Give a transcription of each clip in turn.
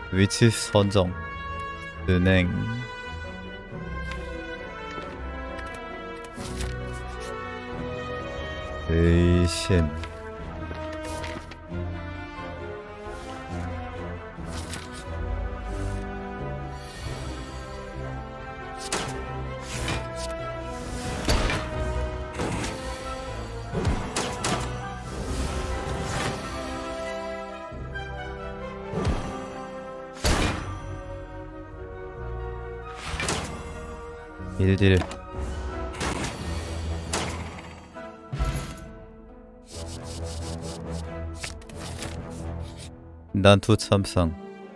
위치 선정 은행 의심 일딜 난투 참상.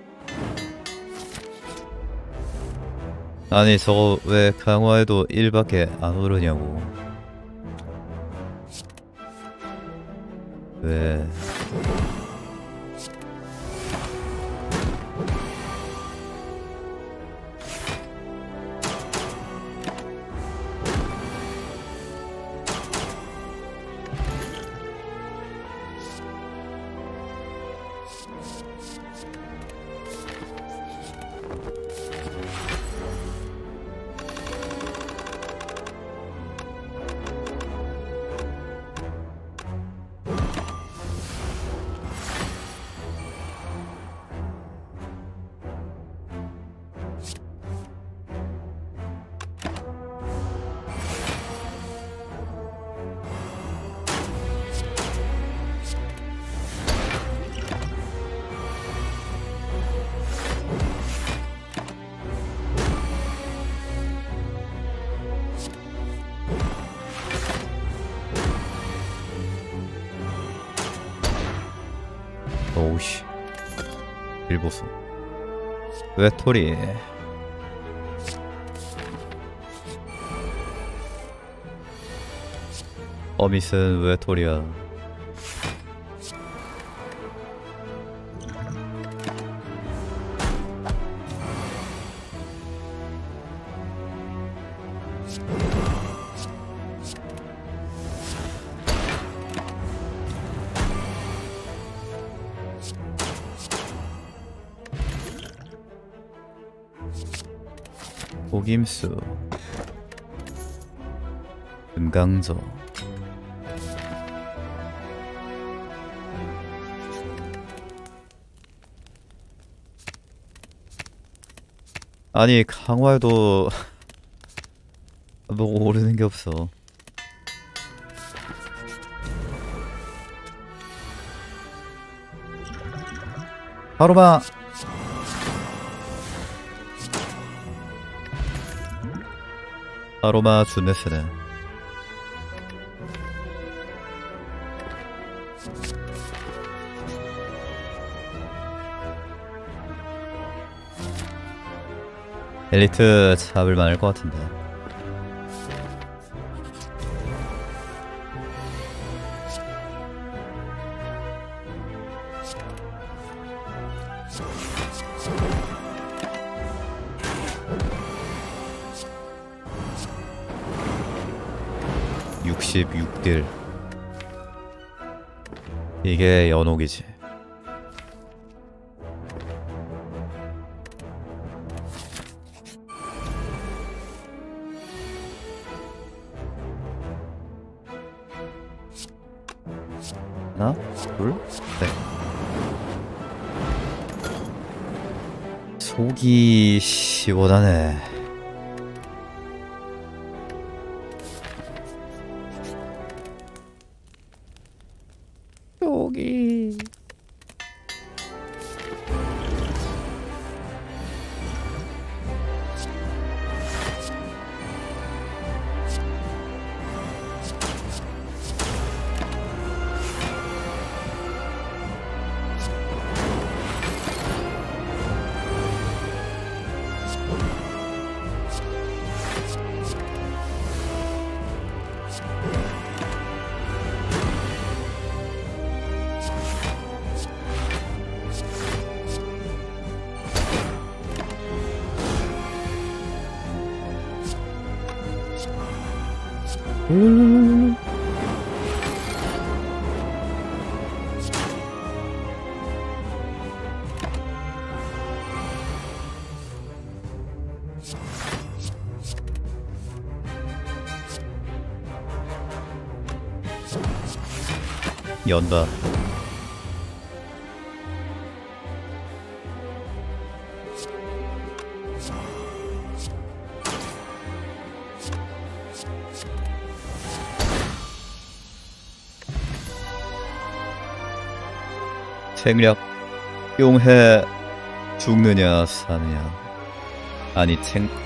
아니 저거 왜 강화해도 1밖에 안 오르냐고. 왜 오우씨 일보수 외톨이 어밋은 외톨이야. 복임수 금강저 아니 강화에도 뭐 오르는 게 없어. 바로마 아로마 주네스네. 엘리트 잡을 만할 것 같은데. (66딜) 이게 연옥이지. 하나, 둘, 셋. 속이 시원하네. 속이 연다. 생략. 용해 죽느냐 사느냐. 아니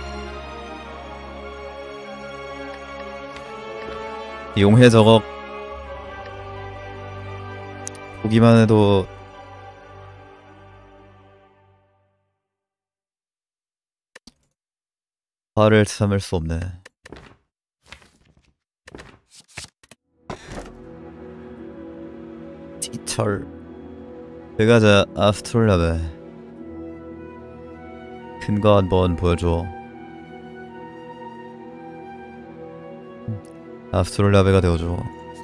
용해 저거 보기만 해도 화를 참을 수 없네. 티철 들어가자. 아스트롤라베 큰 거 한번 보여줘. 아스트롤라베가 되어줘.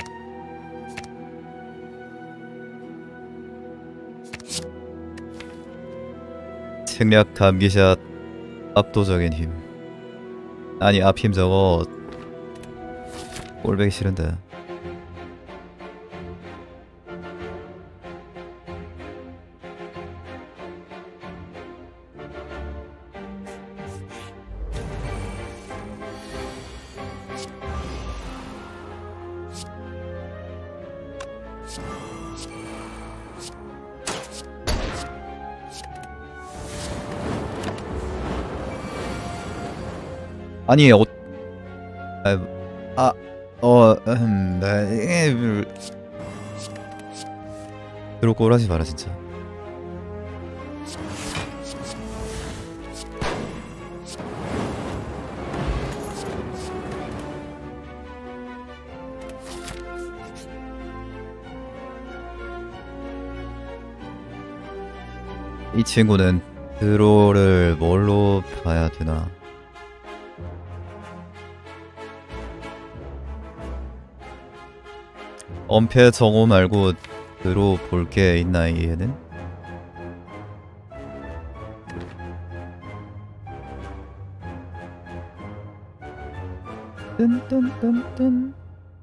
생략 감기샷 압도적인 힘. 아니 앞힘 저거 꼴배기 싫은데. 아니 네. 그러고 오라지 마라 진짜. 이 친구는 드로를 뭘로 봐야 되나? 엄폐 정오 말고 드로 볼 게 있나 이 얘는? 뚠뚠뚠뚠.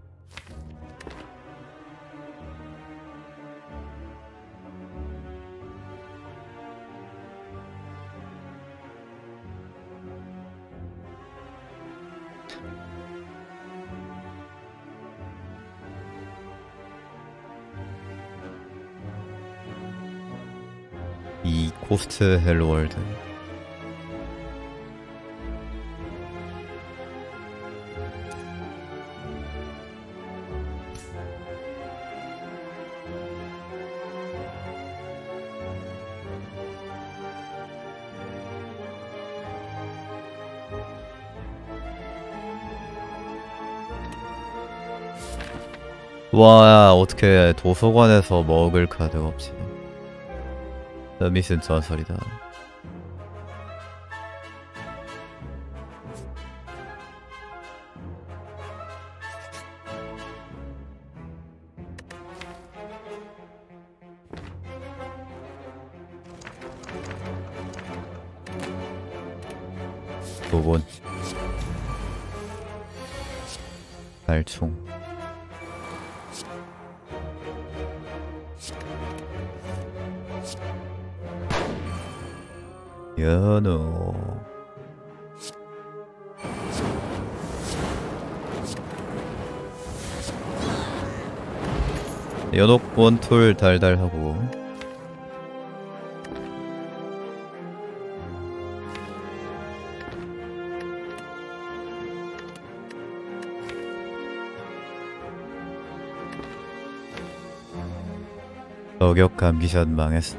이 고스트 헬로월드. 와 어떻게 도서관에서 먹을 카드가 없지. 미슨 전설이다. 도본 발총 연호 연옥 원툴 달달하고 저격 감기샷 망했어.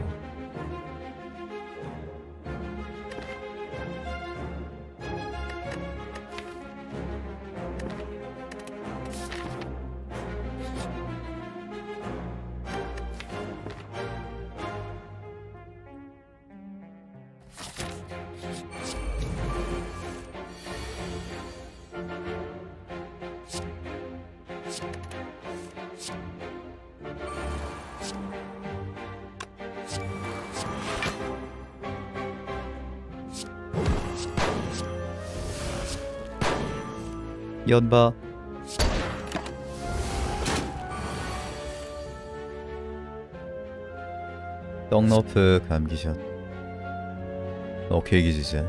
연바 떡너프 감기샷. 오케이 기지자.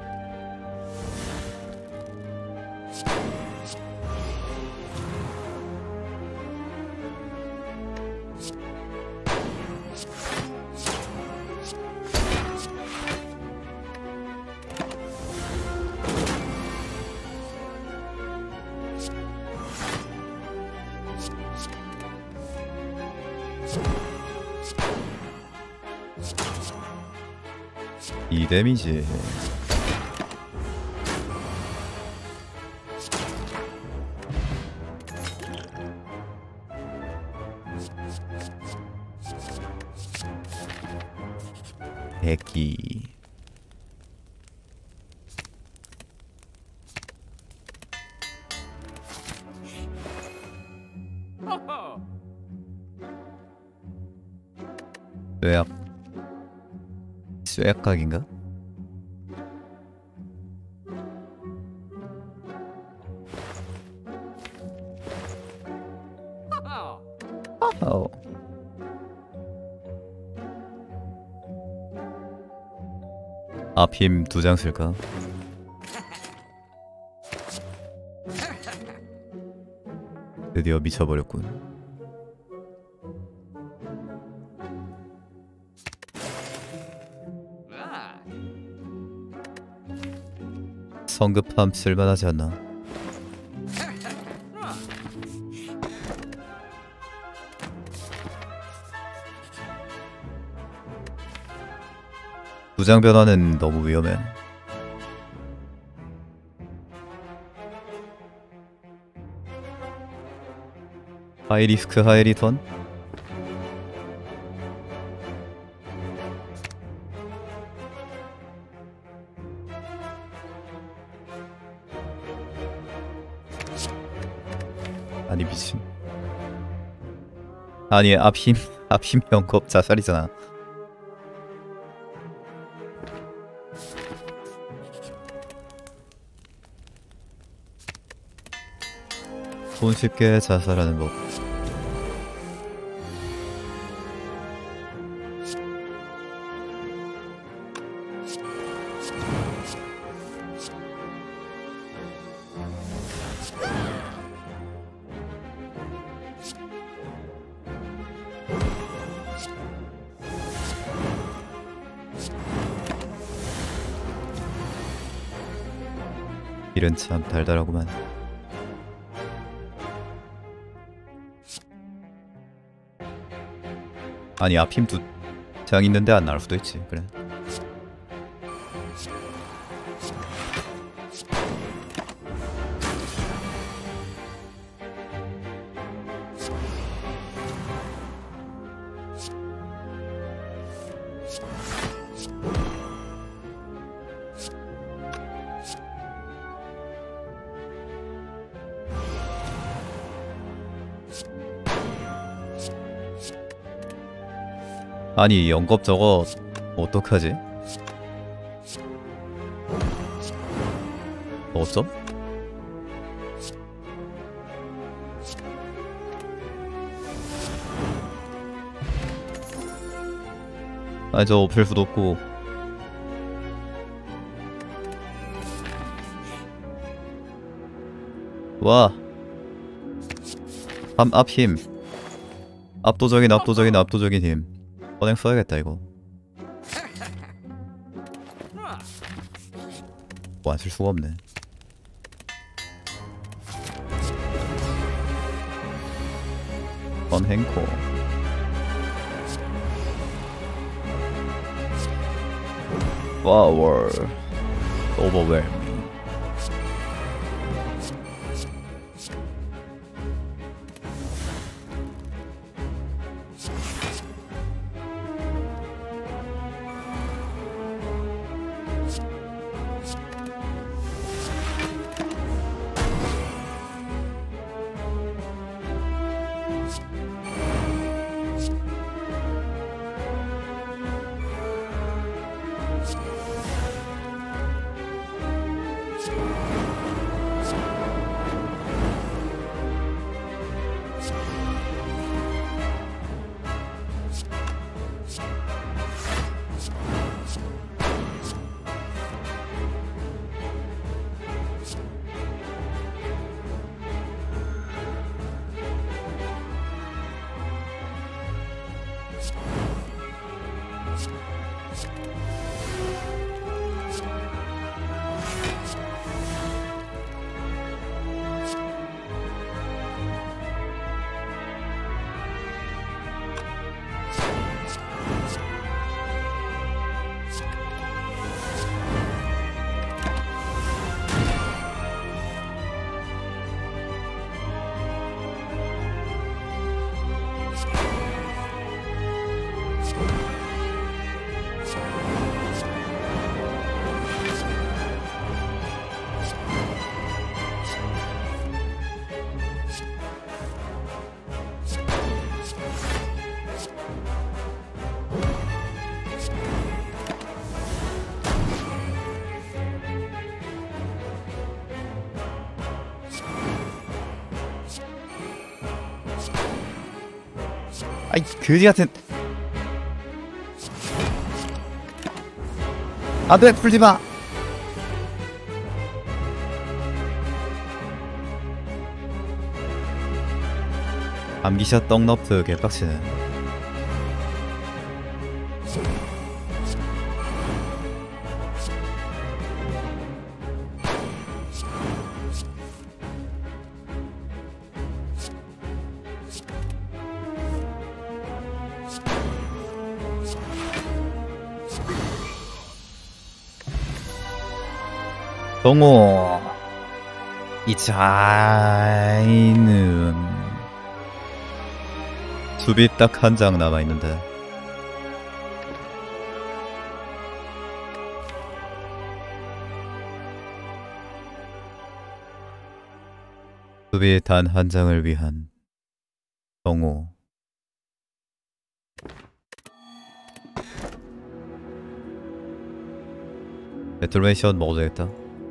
이 데미지. 대기. 쇠약. 쇠약각인가? 어. 앞힘 2장 쓸까? 드디어 미쳐버렸군. 성급함 쓸만하지 않나? 부장 변화는 너무 위험해. 하이 리스크 하이 리턴? 아니 미친. 아니 앞힘 영겁 자살이잖아. 손쉽게 자살하는 법. 길은 참 달달하구만. 아니 앞힘 2장 있는데 안 나올 수도 있지. 그래. 아니 영겁 저거 어떡하지? 어쩜? 아니 저 없앨 수도 없고. 와 앞힘 압도적인 힘. 선행 써야겠다 이거. 뭐 안 쓸 수가 없네. 선행코. 파워 오버웰. 아이 그지 같은. 안돼 풀지 마. 암기샷 떡너프 개빡치네. 동호 이 자이는 수비 딱 한 장 남아있는데 수비 단 한 장을 위한 동호. 배틀메이션 먹어도 되겠다.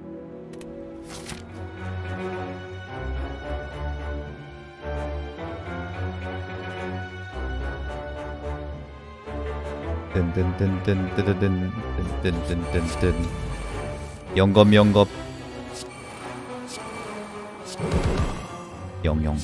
뜬뜬뜬뜬뜬뜬뜬뜬뜬뜬 영겁 영영.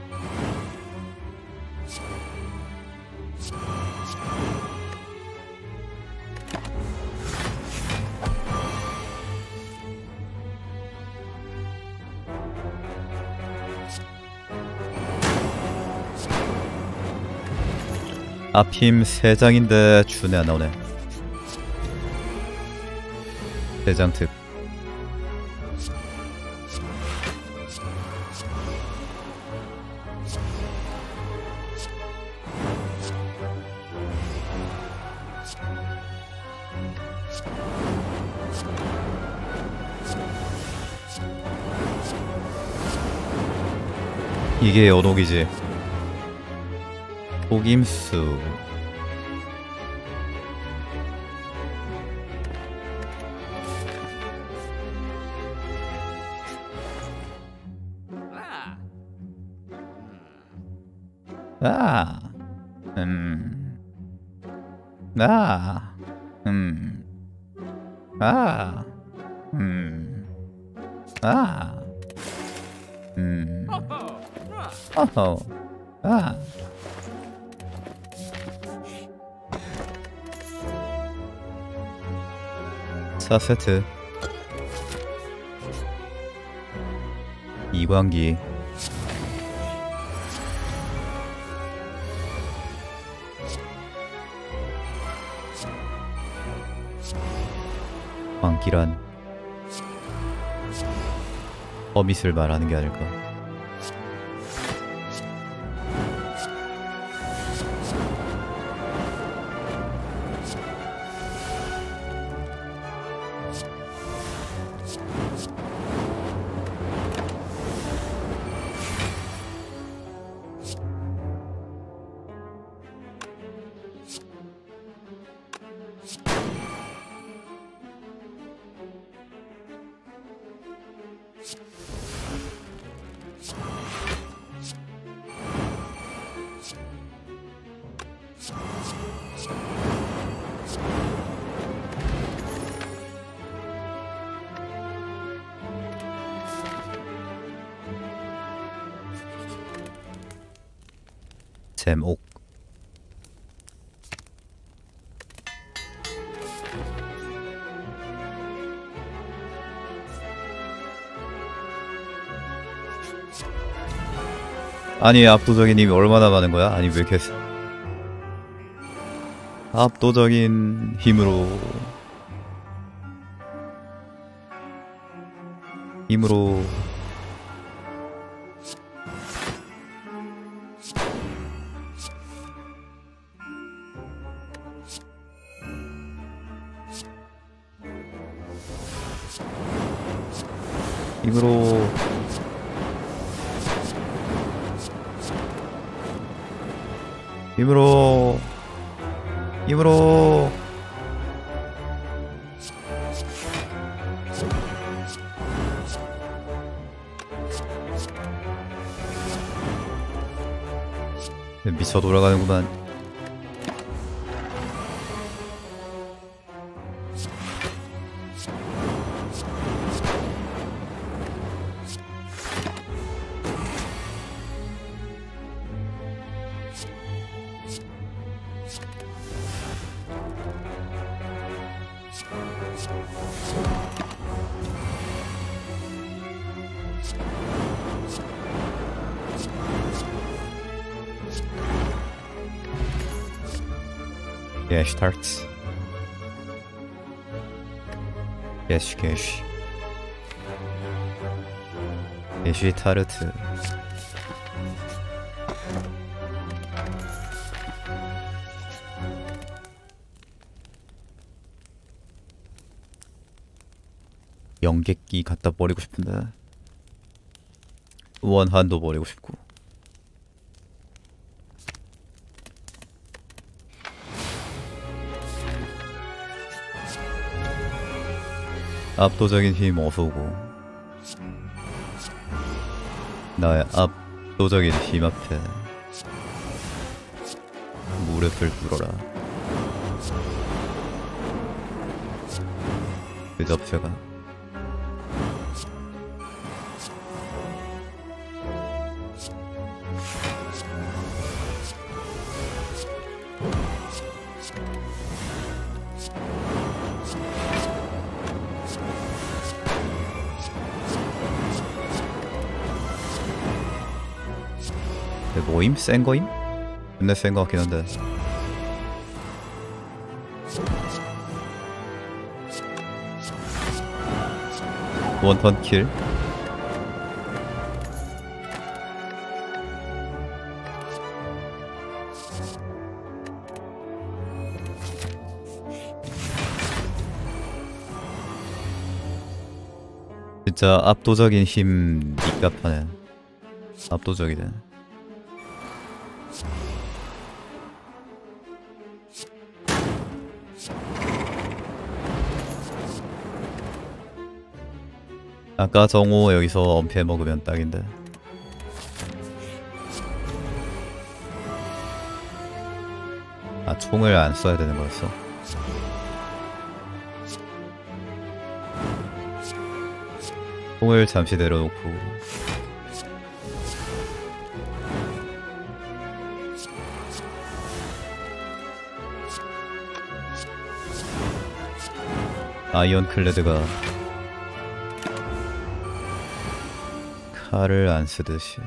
앞힘 3장인데 준에 안 나오네. 3장 특. 이게 연옥이지. 속임수. 아, 아, 아, 아, 어허, 아. 4세트 이광기. 광기란 허밋을 말하는 게 아닐까. 잼옥. 아니 압도적인 힘이 얼마나 많은 거야? 아니 왜 이렇게 압도적인 힘으로 힘으로 미쳐 돌아가는구만. 게슈탈트. 게슈타르트. 연객기 갖다 버리고 싶은데 원한도 버리고 싶고. 압도적인 힘 어서오고. 나의 압도적인 힘 앞에 무릎을 꿇어라. 그 접시가 뭐임? 센 거임? 근데 센 거 같긴 한데. 원턴 킬. 진짜 압도적인 힘 니값하네. 압도적이네. 아까 정오 여기서 엄폐 먹으면 딱인데. 아, 총을 안 써야 되는 거였어? 총을 잠시 내려놓고 아이언클레드가 칼을 안 쓰듯이.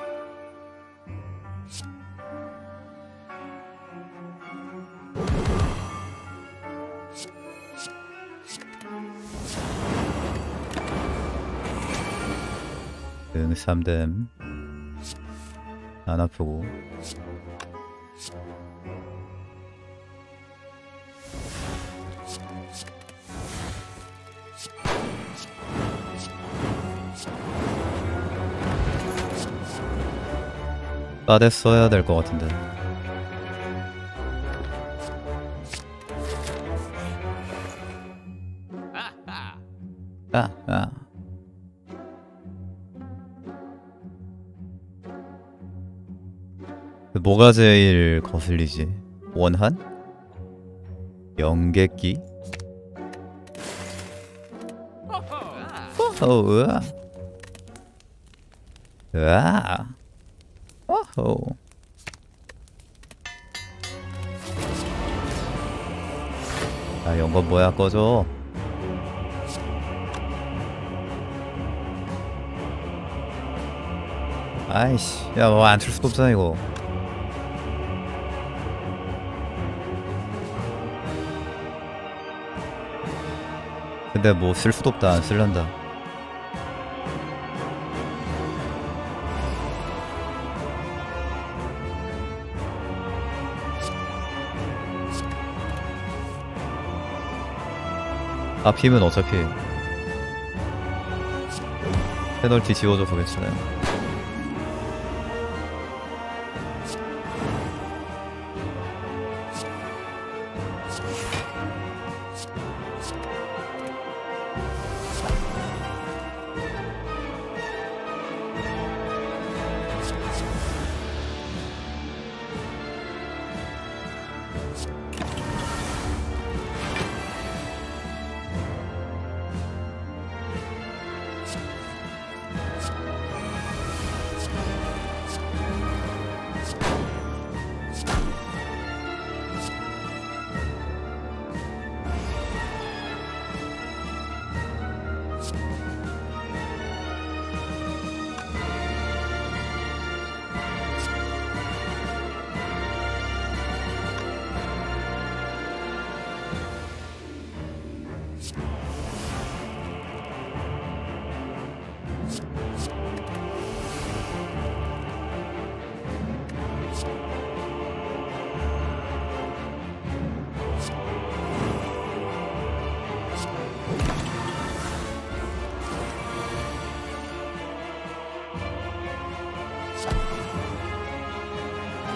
응, 3댐 안 아프고. 빠데 써야 될 것 같은데. 뭐가 제일 거슬리지? 원한? 연객기? 으아. 으아. 오호. 아, 연건 뭐야, 꺼져. 아이씨, 야, 뭐 안 칠 수도 없잖아 이거. 근데 뭐 쓸 수도 없다. 안 쓸란다. 앞힘은 어차피 페널티 지워줘서 괜찮아요.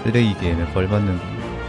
쓰레기 게임에 걸맞는 거.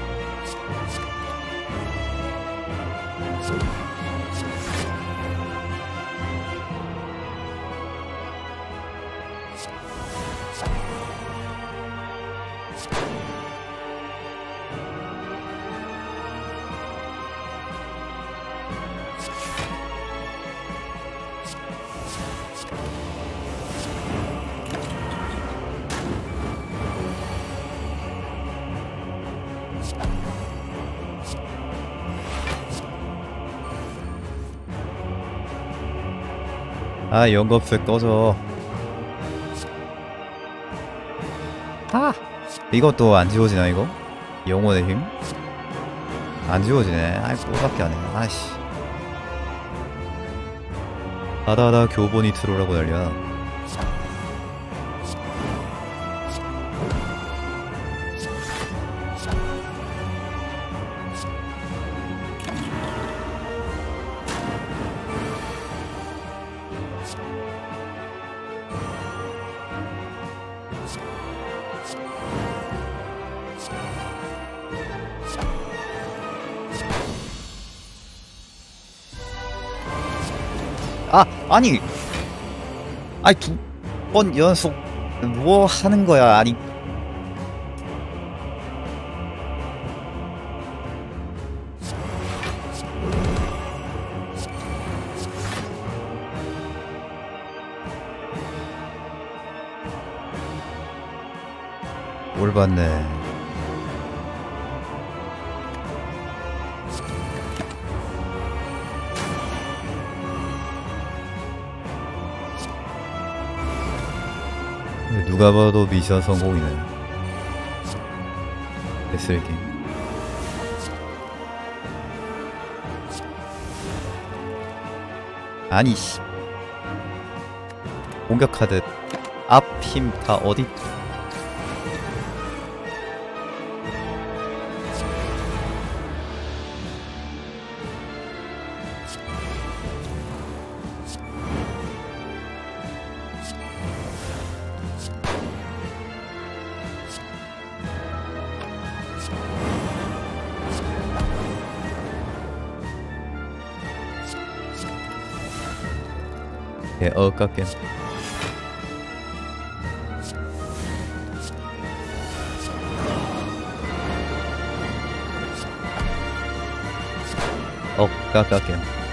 아, 연겁색 꺼져. 아! 이것도 안 지워지나, 이거? 영혼의 힘? 안 지워지네. 아이, 꼴밖에 안 해. 아이씨. 다다다 교본이 트로라고 난리야. 아, 아니 두 번 연속 뭐 하는 거야? 아니 뭘 봤네. 누가 봐도 미션 성공이네. SL 게임. 아니 씨. 공격하듯 앞 힘 다 어디? 예, 깎게. 깎게.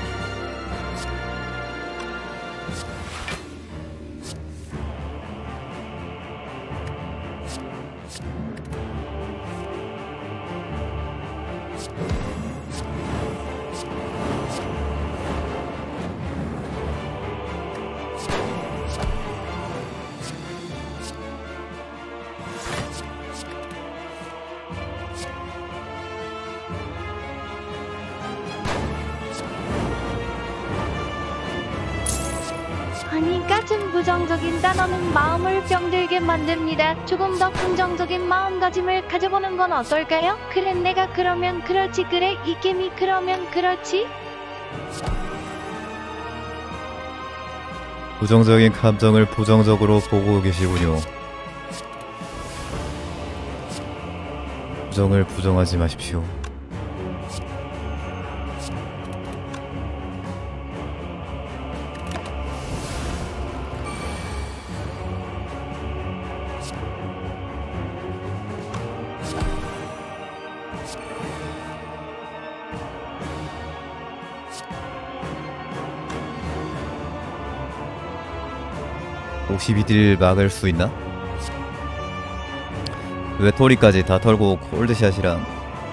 아니, 까진 부정적인 단어는 마음을 병들게 만듭니다. 조금 더 긍정적인 마음가짐을 가져보는 건 어떨까요? 그래, 내가 그러면 그렇지. 그래, 이 게임이 그러면 그렇지. 부정적인 감정을 부정적으로 보고 계시군요. 부정을 부정하지 마십시오. (52딜) 막을 수 있나? 외톨이까지 다 털고 콜드샷이랑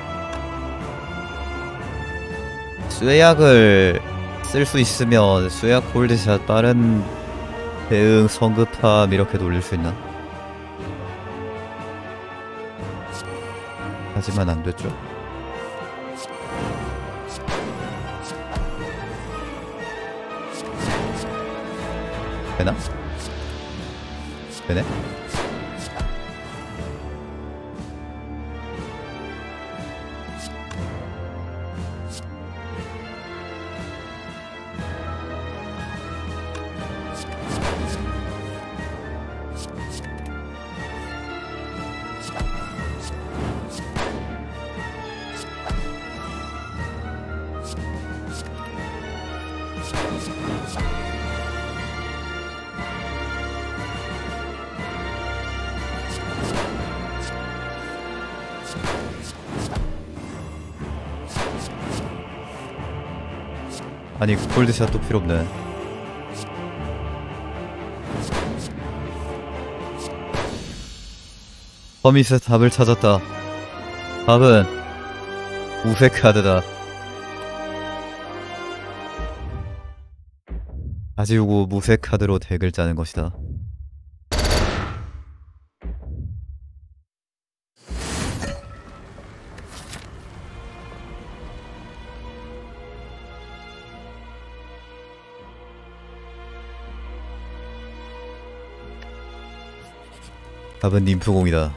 쇠약을 쓸 수 있으면 쇠약 콜드샷 빠른 대응 성급함 이렇게 돌릴 수 있나? 하지만 안 됐죠. 되나? 되네? 아니 골드샷도 필요 없네. 허밋의 답을 찾았다. 답은 우세 카드다. 가지우고 무쇠 카드로 덱을 짜는 것이다. 답은 님프공이다.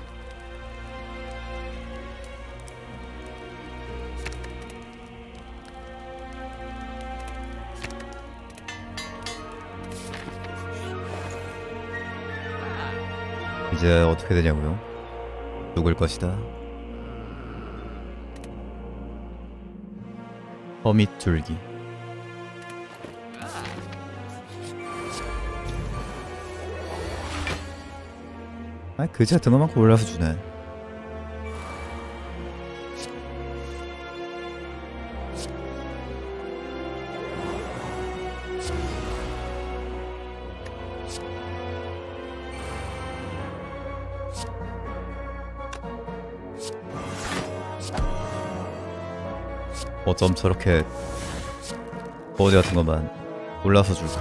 이제 어떻게 되냐고요? 죽을 것이다. 허밋 줄기. 아, 그제 등어만큼 올라서 주네. 어쩜 저렇게 거지 같은 것만 올라서 줄까?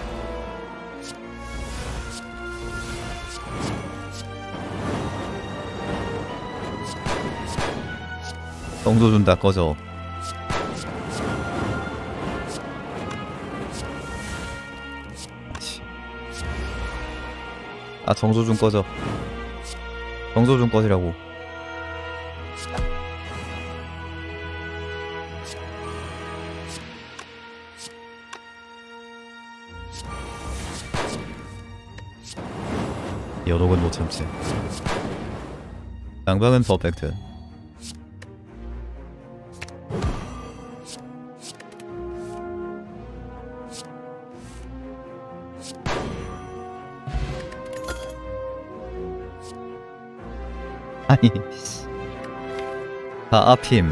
정조 준다. 꺼져. 아, 정조 준 꺼져. 정조 준 꺼지라고. 연옥은 못 참지. 양방은 퍼펙트. 아니 다 앞힘.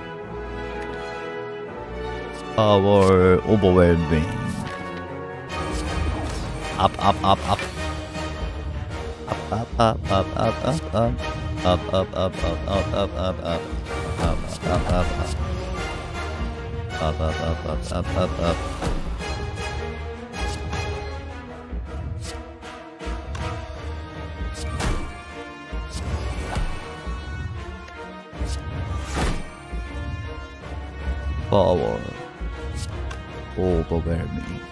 파워 오버웰밍. 앞 파워 오버웰밍.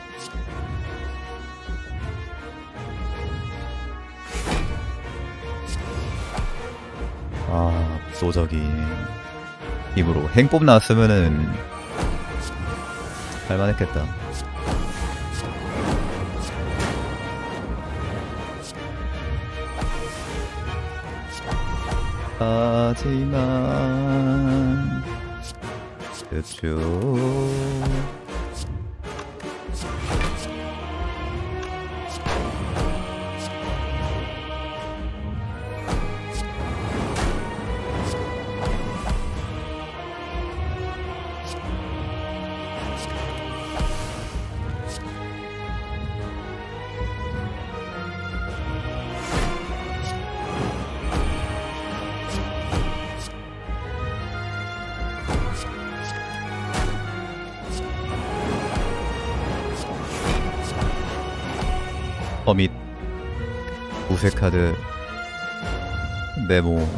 아, 압도적인 힘으로 행법 나왔으면은 할만했겠다. 하지만 그쵸. 허밋 우세 카드 메모.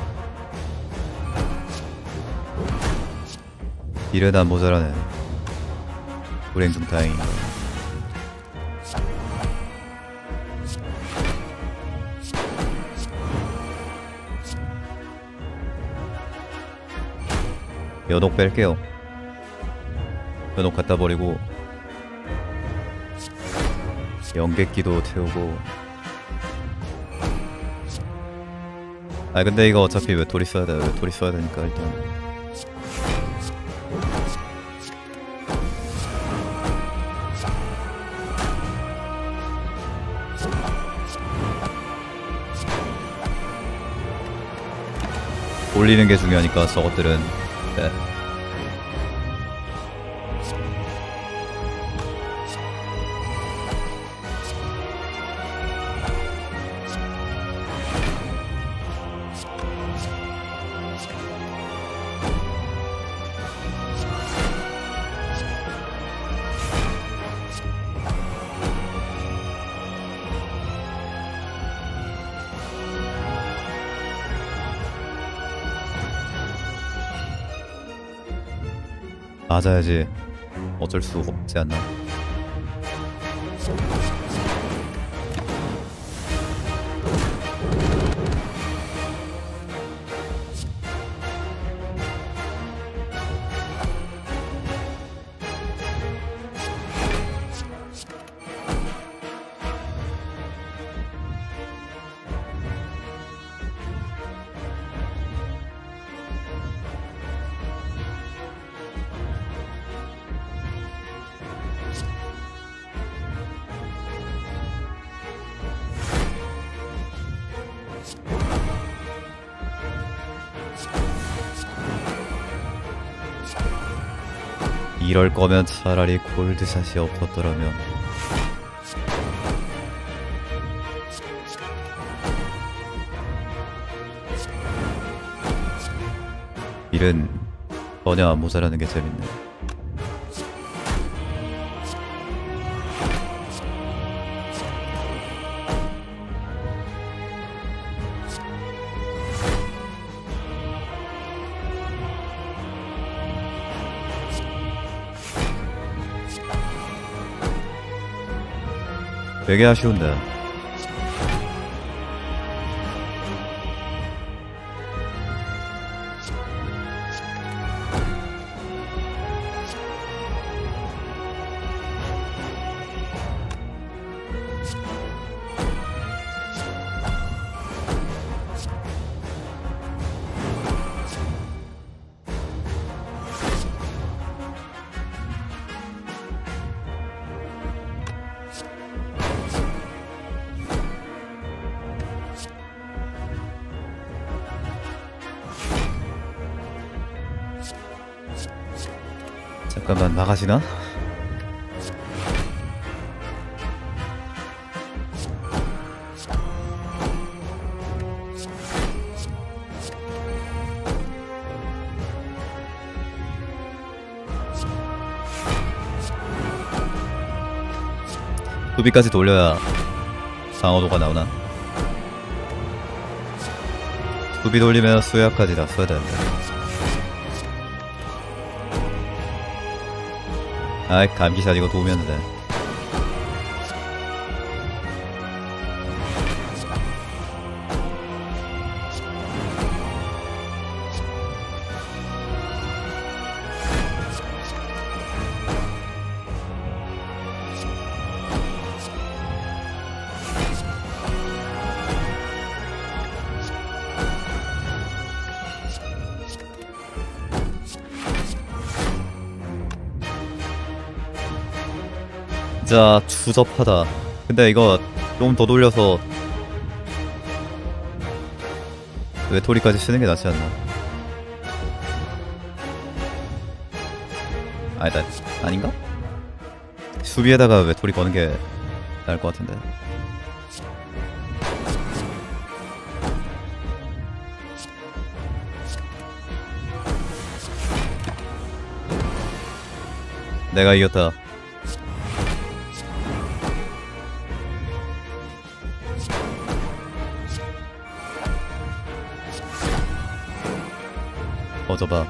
이래나 모자라네. 불행 중 다행인가. 연옥 뺄게요. 연옥 갖다 버리고 연객기도 태우고. 아 근데 이거 어차피 외톨이 써야 돼. 외톨이 써야 되니까 일단 올리는 게 중요하니까 저것들은. 네. 맞아야지. 어쩔 수 없지 않나. 이럴 거면 차라리 골드샷이 없었더라면. 일은 전혀 안 모자라는 게 재밌네. 되게 아쉬운데. 잠깐만, 나가시나? 수비까지 돌려야 방어도가 나오나? 수비 돌리면 수야까지 다 써야 되는데. 아이, 감기샷 이거 도우면 돼. 진짜 추접하다. 근데 이거 좀 더 돌려서 외톨이까지 쓰는 게 낫지 않나? 아니다, 아닌가? 수비에다가 외톨이 거는 게 나을 것 같은데. 내가 이겼다. 꺼져봐.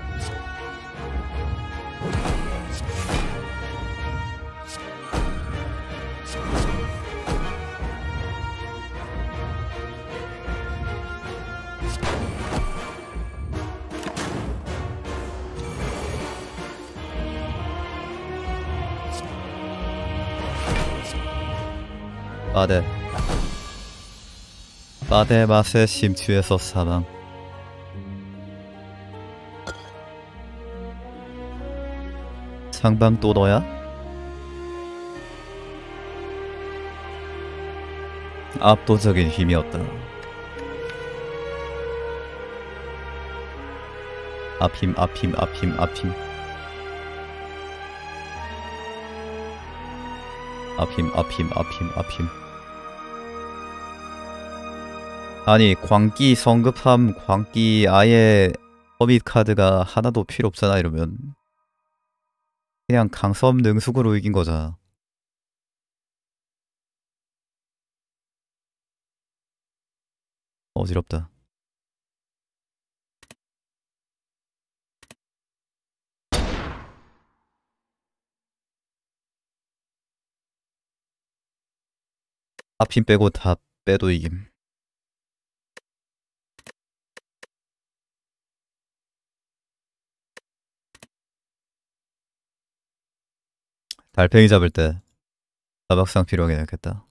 빠데 맛에 심취해서 사망. 상방 또 너야? 압도적인 힘이었다. 앞힘. 아니, 광기 성급함, 광기 아예 허밋 카드가 하나도 필요 없잖아. 이러면 그냥 강섬 능숙으로 이긴 거잖아. 어지럽다. 하핀 빼고 다 빼도 이김. 달팽이 잡을 때 다박상 필요하게 생겼겠다.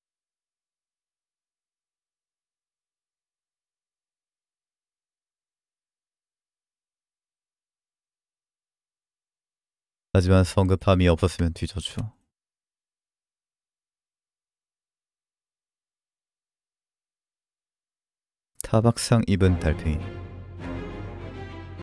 하지만 성급함이 없었으면 뒤져줘. 타박상 입은 달팽이.